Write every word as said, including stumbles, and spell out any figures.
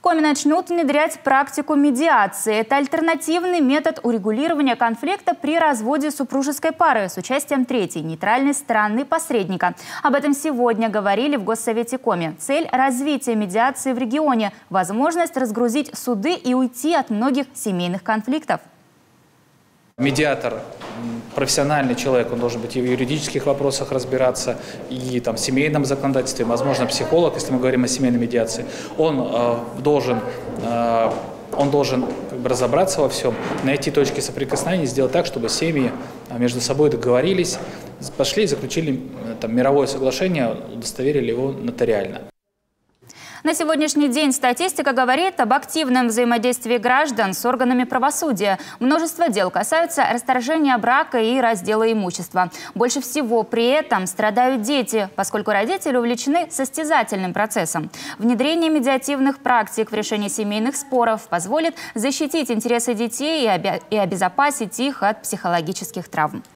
В Коми начнут внедрять практику медиации. Это альтернативный метод урегулирования конфликта при разводе супружеской пары с участием третьей, нейтральной стороны посредника. Об этом сегодня говорили в Госсовете Коми. Цель – развития медиации в регионе, возможность разгрузить суды и уйти от многих семейных конфликтов. Медиатор – профессиональный человек, он должен быть и в юридических вопросах разбираться, и там, в семейном законодательстве, возможно, психолог, если мы говорим о семейной медиации. Он э, должен, э, он должен как бы разобраться во всем, найти точки соприкосновения, сделать так, чтобы семьи между собой договорились, пошли и заключили там, мировое соглашение, удостоверили его нотариально. На сегодняшний день статистика говорит об активном взаимодействии граждан с органами правосудия. Множество дел касаются расторжения брака и раздела имущества. Больше всего при этом страдают дети, поскольку родители увлечены состязательным процессом. Внедрение медиативных практик в решении семейных споров позволит защитить интересы детей и обезопасить их от психологических травм.